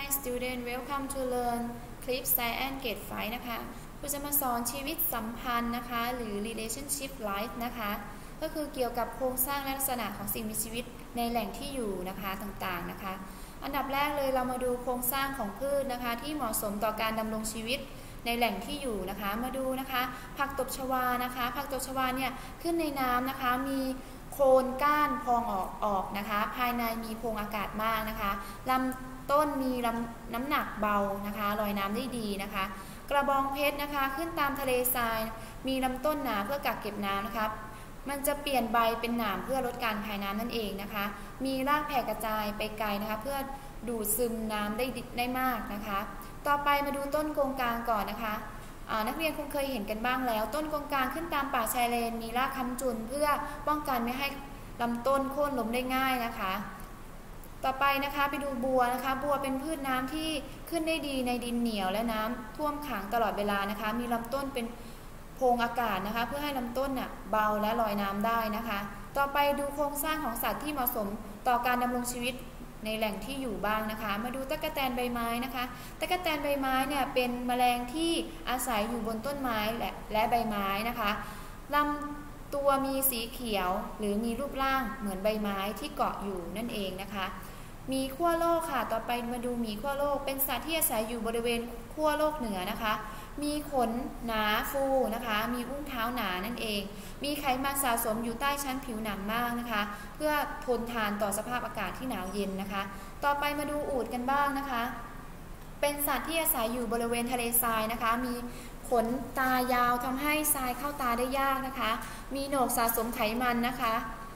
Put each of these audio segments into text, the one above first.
Hi student, welcome to learn Clip Science Grade 5 นะคะครูจะมาสอนชีวิตสัมพันธ์นะคะหรือ relationship life นะคะก็คือเกี่ยวกับโครงสร้างและลักษณะของสิ่งมีชีวิตในแหล่งที่อยู่นะคะต่างๆนะคะอันดับแรกเลยเรามาดูโครงสร้างของพืชนะคะที่เหมาะสมต่อการดำรงชีวิตในแหล่งที่อยู่นะคะมาดูนะคะผักตบชวานะคะผักตบชวาเนี่ยขึ้นในน้ำนะคะมีโคนก้านพองออกนะคะภายในมีโพรงอากาศมากนะคะลำต้นมีน้ำหนักเบานะคะลอยน้ำได้ดีนะคะกระบองเพชรนะคะขึ้นตามทะเลทรายมีลำต้นหนาเพื่อกักเก็บน้ำนะคะมันจะเปลี่ยนใบเป็นหนามเพื่อลดการคายน้ำนั่นเองนะคะมีรากแผ่กระจายไปไกลนะคะเพื่อดูดซึมน้ำได้มากนะคะต่อไปมาดูต้นกงกลางก่อนนะคะนักเรียนคงเคยเห็นกันบ้างแล้วต้นกงกลางขึ้นตามป่าชายเลนมีรากค้ำจุนเพื่อป้องกันไม่ให้ลำต้นโค่นล้มได้ง่ายนะคะต่อไปนะคะไปดูบัวนะคะบัวเป็นพืชน้ำที่ขึ้นได้ดีในดินเหนียวและน้ำท่วมขังตลอดเวลานะคะมีลำต้นเป็นโพรงอากาศนะคะเพื่อให้ลำต้นเบาและลอยน้ำได้นะคะต่อไปดูโครงสร้างของสัตว์ที่เหมาะสมต่อการดำรงชีวิตในแหล่งที่อยู่บ้างนะคะมาดูตั๊กแตนใบไม้นะคะตั๊กแตนใบไม้เนี่ยเป็นแมลงที่อาศัยอยู่บนต้นไม้และใบไม้นะคะลำตัวมีสีเขียวหรือมีรูปร่างเหมือนใบไม้ที่เกาะอยู่นั่นเองนะคะมีขั้วโลกค่ะต่อไปมาดูหมีขั้วโลกเป็นสัตว์ที่อาศัยอยู่บริเวณขั้วโลกเหนือนะคะมีขนหนาฟูนะคะมีอุ้งเท้าหนานั่นเองมีไขมันสะสมอยู่ใต้ชั้นผิวหนังมากนะคะเพื่อทนทานต่อสภาพอากาศที่หนาวเย็นนะคะต่อไปมาดูอูฐกันบ้างนะคะเป็นสัตว์ที่อาศัยอยู่บริเวณทะเลทรายนะคะมีขนตายาวทำให้ทรายเข้าตาได้ยากนะคะมีโหนกสะสมไขมันนะคะ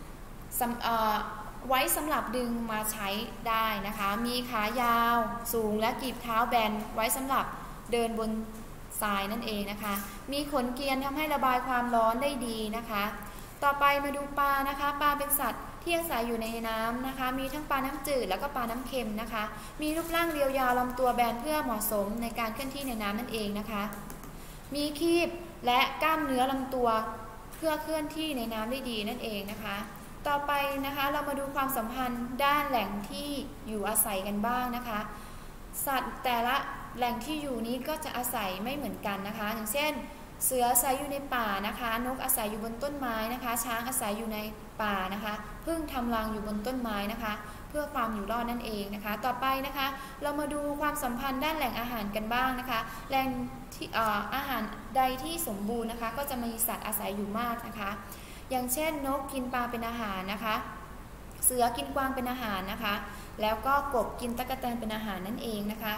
ไว้สำหรับดึงมาใช้ได้นะคะมีขายาวสูงและกีบเท้าแบนไว้สำหรับเดินบนทรายนั่นเองนะคะมีขนเกรียนทำให้ระบายความร้อนได้ดีนะคะต่อไปมาดูปลานะคะปลาเป็นสัตว์ที่อาศัยอยู่ในน้ำนะคะมีทั้งปลาน้ำจืดแล้วก็ปลาน้ำเค็มนะคะมีรูปร่างเรียวยาวลำตัวแบนเพื่อเหมาะสมในการเคลื่อนที่ในน้ำนั่นเองนะคะมีคีบและกล้ามเนื้อลำตัวเพื่อเคลื่อนที่ในน้ำได้ดีนั่นเองนะคะต่อไปนะคะเรามาดูความสัมพันธ์ด้านแหล่งที่อยู่อาศัยกันบ้างนะคะสัตว์แต่ละแหล่งที่อยู่นี้ก็จะอาศัยไม่เหมือนกันนะคะอย่างเช่นเสืออาศัยอยู่ในป่านะคะนกอาศัยอยู่บนต้นไม้นะคะช้างอาศัยอยู่ในป่านะคะผึ้งทำรังอยู่บนต้นไม้นะคะเพื่อความอยู่รอดนั่นเองนะคะต่อไปนะคะเรามาดูความสัมพันธ์ด้านแหล่งอาหารกันบ้างนะคะแหล่งที่อาหารใดที่สมบูรณ์นะคะก็จะมีสัตว์อาศัยอยู่มากนะคะอย่างเช่นนกกินปลาเป็นอาหารนะคะเสือกินกวางเป็นอาหารนะคะแล้วก็กบกินตั๊กแตนเป็นอาหารนั่นเองนะคะ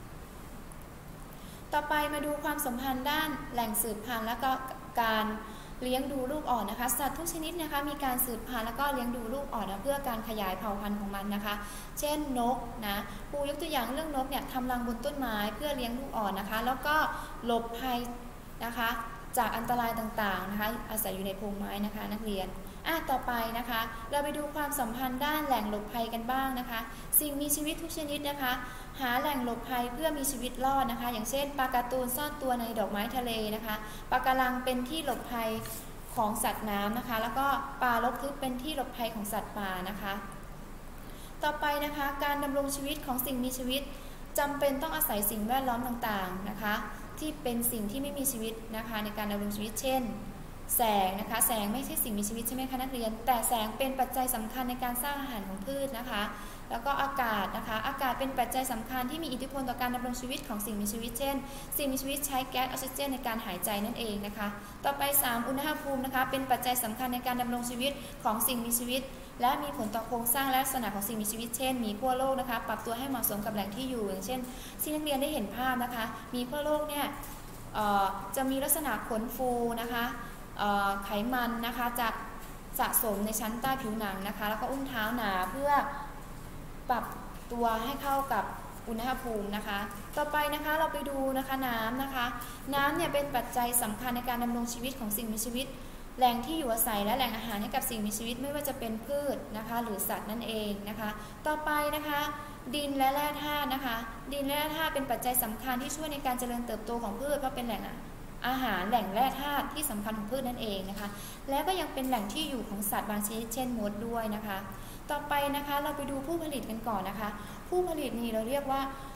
ต่อไปมาดูความสัมพันธ์ด้านแหล่งสืบพันธุ์และก็การเลี้ยงดูลูกอ่อนนะคะสัตว์ทุกชนิดนะคะมีการสืบพันธุ์แล้วก็เลี้ยงดูลูกอ่อนเพื่อการขยายเผ่าพันธุ์ของมันนะคะเช่นนกนะครูยกตัวอย่างเรื่องนกเนี่ยทำรังบนต้นไม้เพื่อเลี้ยงลูกอ่อนนะคะแล้วก็หลบภัยนะคะจากอันตรายต่างๆนะคะอาศัยอยู่ในโพรงไม้นะคะนักเรียนต่อไปนะคะเราไปดูความสัมพันธ์ด้านแหล่งหลบภัยกันบ้างนะคะสิ่งมีชีวิตทุกชนิดนะคะหาแหล่งหลบภัยเพื่อมีชีวิตรอดนะคะอย่างเช่นปลาการ์ตูนซ่อนตัวในดอกไม้ทะเลนะคะปลาการังเป็นที่หลบภัยของสัตว์น้ำนะคะแล้วก็ปลารกทึบเป็นที่หลบภัยของสัตว์ป่านะคะต่อไปนะคะการดำรงชีวิตของสิ่งมีชีวิตจำเป็นต้องอาศัยสิ่งแวดล้อมต่างๆนะคะที่เป็นสิ่งที่ไม่มีชีวิตนะคะในการดำรงชีวิตเช่นแสงนะคะแสงไม่ใช่สิ่งมีชีวิตใช่ไหมคะนักเรียนแต่แสงเป็นปัจจัยสำคัญในการสร้างอาหารของพืชนะคะแล้วก็อากาศนะคะอากาศเป็นปัจจัยสำคัญที่มีอิทธิพลต่อการดำรงชีวิตของสิ่งมีชีวิตเช่นสิ่งมีชีวิตใช้แก๊สออกซิเจนในการหายใจนั่นเองนะคะต่อไป3อุณหภูมินะคะเป็นปัจจัยสำคัญในการดำรงชีวิตของสิ่งมีชีวิตและมีผลต่อโครงสร้างและลักษณะของสิ่งมีชีวิตเช่นหมีขั้วโลกนะคะปรับตัวให้เหมาะสมกับแหล่งที่อยู่อย่างเช่นที่นักเรียนได้เห็นภาพนะคะหมีขั้วโลกเนี่ยจะมีลักษณะขนฟูนะคะไขมันนะคะจะสะสมในชั้นใต้ผิวหนังนะคะแล้วก็อุ้งเท้าหนาเพื่อปรับตัวให้เข้ากับอุณหภูมินะคะต่อไปนะคะเราไปดูนะคะน้ำนะคะน้ำเนี่ยเป็นปัจจัยสำคัญในการดำรงชีวิตของสิ่งมีชีวิตแหล่งที่อยู่อาศัยและแหล่งอาหารให้กับสิ่งมีชีวิตไม่ว่าจะเป็นพืชนะคะหรือสัตว์นั่นเองนะคะต่อไปนะคะดินและแร่ธาตุนะคะดินและแร่ธาตุเป็นปัจจัยสำคัญที่ช่วยในการเจริญเติบโตของพืชเพราะเป็นแหล่งอาหารแหล่งแร่ธาตุที่สำคัญของพืชนั่นเองนะคะและก็ยังเป็นแหล่งที่อยู่ของสัตว์บางชนิดเช่นมดด้วยนะคะต่อไปนะคะเราไปดูผู้ผลิตกันก่อนนะคะผู้ผลิตนี่เราเรียกว่า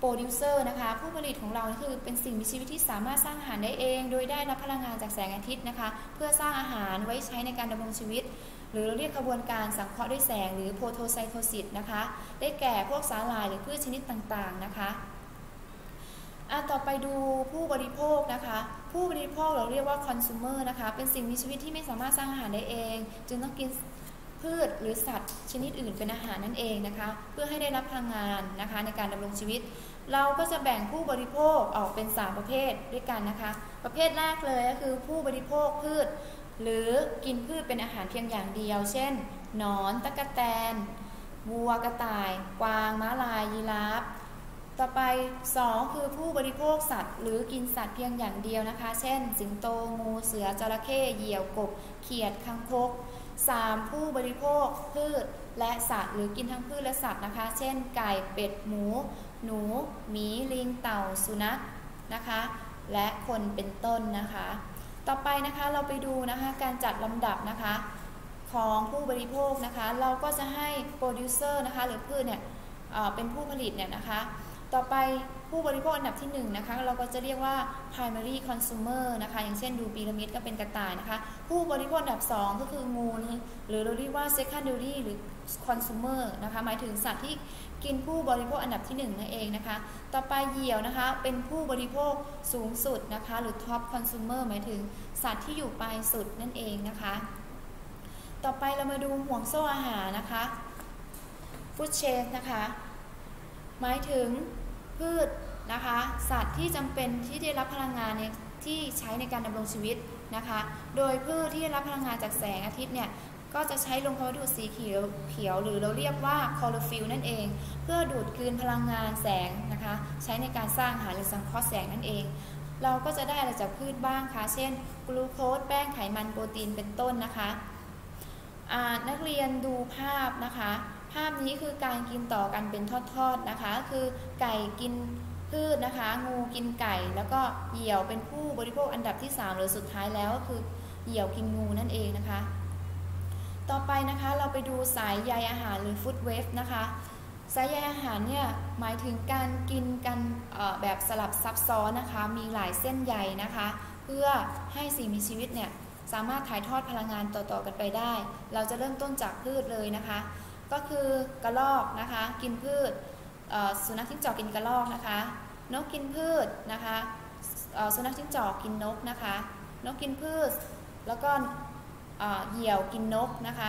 producer นะคะผู้ผลิตของเราคือเป็นสิ่งมีชีวิตที่สามารถสร้างอาหารได้เองโดยได้รับพลังงานจากแสงอาทิตย์นะคะเพื่อสร้างอาหารไว้ใช้ในการดำรงชีวิตหรือเราเรียกกระบวนการสังเคราะห์ด้วยแสงหรือโฟโตไซโทซิสนะคะได้แก่พวกสาหร่ายหรือพืชชนิดต่างๆนะคะต่อไปดูผู้บริโภคนะคะผู้บริโภคเราเรียกว่า consumer นะคะเป็นสิ่งมีชีวิตที่ไม่สามารถสร้างอาหารได้เองจึงต้องกินพืชหรือสัตว์ชนิดอื่นเป็นอาหารนั่นเองนะคะเพื่อให้ได้รับพลังงานนะคะในการดำรงชีวิตเราก็จะแบ่งผู้บริโภคออกเป็น3ประเภทด้วยกันนะคะประเภทแรกเลยก็คือผู้บริโภคพืชหรือกินพืชเป็นอาหารเพียงอย่างเดียวเช่นหนอนตั๊กแตนวัวกระต่ายกวางม้าลายยีราฟต่อไป2คือผู้บริโภคสัตว์หรือกินสัตว์เพียงอย่างเดียวนะคะเช่นสิงโตงูเสือจระเข้เหยี่ยวกบเขียดคางคก3ผู้บริโภคพืชและสัตว์หรือกินทั้งพืชและสัตว์นะคะเช่นไก่เป็ดหมูหนูหมีลิงเต่าสุนัขนะคะและคนเป็นต้นนะคะต่อไปนะคะเราไปดูนะคะการจัดลำดับนะคะของผู้บริโภคนะคะเราก็จะให้โปรดิวเซอร์นะคะหรือพืชเนี่ยเป็นผู้ผลิตเนี่ยนะคะต่อไปผู้บริโภคอันดับที่1นะคะเราก็จะเรียกว่า primary consumer นะคะอย่างเช่นดูพีระมิดก็เป็นกระต่ายนะคะผู้บริโภคอันดับ2ก็คืองูหรือเราเรียกว่า secondary หรือ consumer นะคะหมายถึงสัตว์ที่กินผู้บริโภคอันดับที่1นั่นเองนะคะต่อไปเหยี่ยวนะคะเป็นผู้บริโภคสูงสุดนะคะหรือ top consumer หมายถึงสัตว์ที่อยู่ปลายสุดนั่นเองนะคะต่อไปเรามาดูห่วงโซ่อาหารนะคะ food chain นะคะหมายถึงพืชนะคะสัตว์ที่จำเป็นที่ได้รับพลังงานที่ใช้ในการดำรงชีวิตนะคะโดยพืชที่ได้รับพลังงานจากแสงอาทิตย์เนี่ยก็จะใช้ลงวัตถุสีเขียวหรือเราเรียกว่าคลอโรฟิลล์นั่นเองเพื่อดูดกลืนพลังงานแสงนะคะใช้ในการสร้างอาหารหรือสังเคราะห์แสงนั่นเองเราก็จะได้อะไรจากพืชบ้างคะเช่นกลูโคสแป้งไขมันโปรตีนเป็นต้นนะคะนักเรียนดูภาพนะคะภาพนี้คือการกินต่อกันเป็นทอดๆนะคะคือไก่กินพืชนะคะงูกินไก่แล้วก็เหยี่ยวเป็นผู้บริโภคอันดับที่3หรือสุดท้ายแล้วก็คือเหยี่ยวกินงูนั่นเองนะคะต่อไปนะคะเราไปดูสายใยอาหารหรือฟู้ดเวฟนะคะสายใยอาหารเนี่ยหมายถึงการกินกันแบบสลับซับซ้อนนะคะมีหลายเส้นใยนะคะเพื่อให้สิ่งมีชีวิตเนี่ยสามารถถ่ายทอดพลังงานต่อๆกันไปได้เราจะเริ่มต้นจากพืชเลยนะคะก็คือกระรอกนะคะกินพืชสุนัขจิ้งจอกกินกระรอกนะคะนกกินพืชนะคะสุนัขจิ้งจอกกินนกนะคะนกกินพืชแล้วก็เหยี่ยวกินนกนะคะ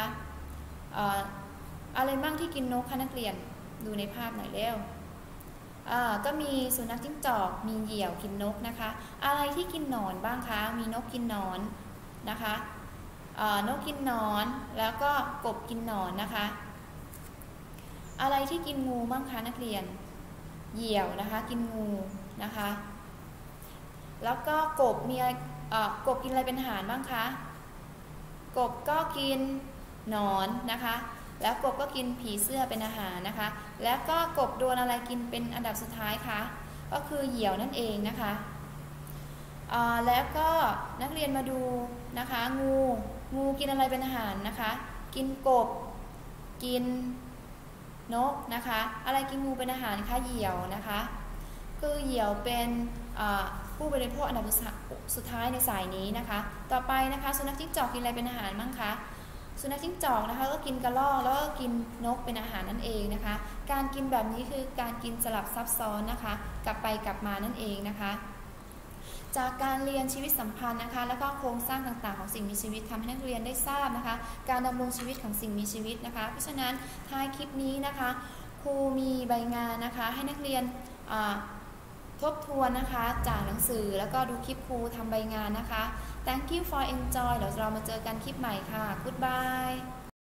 อะไรบ้างที่กินนกคะนักเรียนดูในภาพหน่อยเร็วก็มีสุนัขจิ้งจอกมีเหยี่ยวกินนกนะคะอะไรที่กินหนอนบ้างคะมีนกกินหนอนนะคะนกกินหนอนแล้วก็กบกินหนอนนะคะอะไรที่กินงูบ้างคะนักเรียนเหยี่ยวนะคะกินงูนะคะแล้วก็กบมีกบกินอะไรเป็นอาหารบ้างคะกบก็กินหนอนนะคะแล้วกบก็กินผีเสื้อเป็นอาหารนะคะแล้วก็กบโดนอะไรกินเป็นอันดับสุดท้ายคะก็คือเหยี่ยวนั่นเองนะคะแล้วก็นักเรียนมาดูนะคะงูกินอะไรเป็นอาหารนะคะกินกบกินนกนะคะอะไรกินงูเป็นอาหารคะเหยี่ยวนะคะคือเหยี่ยวเป็นผู้บริโภคอันดับสุดท้ายในสายนี้นะคะต่อไปนะคะสุนัขจิ้งจอกกินอะไรเป็นอาหารบ้างคะสุนัขจิ้งจอกนะคะก็กินกระรอกแล้วก็กินนกเป็นอาหารนั่นเองนะคะการกินแบบนี้คือการกินสลับซับซ้อนนะคะกลับไปกลับมานั่นเองนะคะจากการเรียนชีวิตสัมพันธ์นะคะแล้วก็โครงสร้างต่างๆของสิ่งมีชีวิตทำให้นักเรียนได้ทราบนะคะการดำรงชีวิตของสิ่งมีชีวิตนะคะเพราะฉะนั้นท้ายคลิปนี้นะคะครูมีใบงานนะคะให้นักเรียนทบทวนนะคะจากหนังสือแล้วก็ดูคลิปครูทำใบงานนะคะ Thank you for enjoy เดี๋ยวเรามาเจอกันคลิปใหม่ค่ะ Goodbye